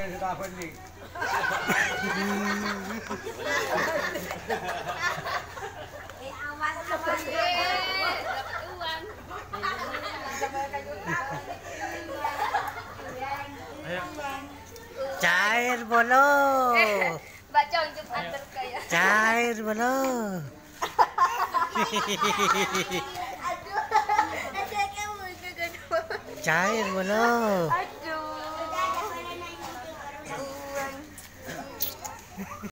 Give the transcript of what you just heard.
sudah pening. Awas awas. Uang. Cair bolo. Baca untuk antar kaya. Cair bolo. Aduh, ada kamu juga. Cair bolo.